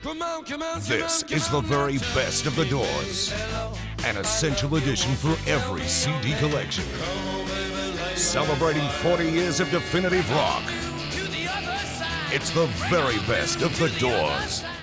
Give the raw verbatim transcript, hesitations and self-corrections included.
Come on, come on, This come on, is the very best of the Doors. An essential edition for every C D collection. Celebrating forty years of definitive rock. It's the very best of the Doors.